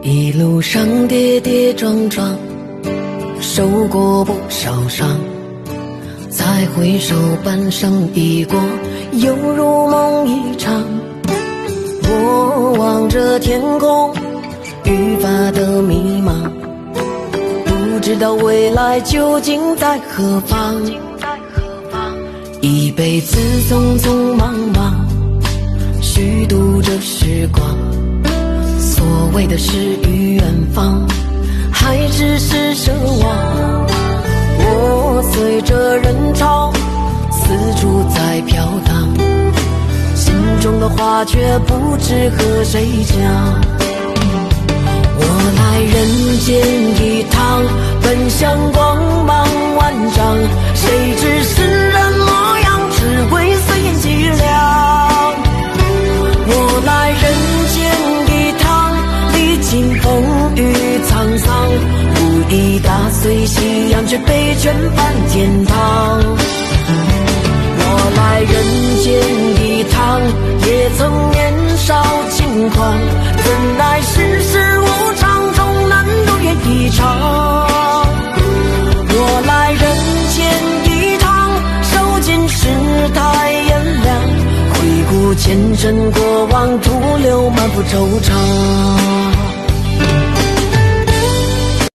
一路上跌跌撞撞，受过不少伤，再回首半生已过，犹如梦一场。我望着天空，愈发的迷茫，不知道未来究竟在何方。一辈子匆匆忙忙，虚度着时光，所谓的诗与远方，还只是奢望。我随着人潮四处在飘荡，心中的话却不知和谁讲。我来人间一趟，奔向光芒万丈，谁知世人模样，只会随缘凄凉。我来人间一趟，历经风雨沧桑，不以打碎夕阳，却被卷返天堂。我来人间一趟，也曾年少轻狂，怎奈世事无常，终难如愿以偿。我来人间一趟，受尽世态炎凉，回顾前尘过往，徒留满腹惆怅。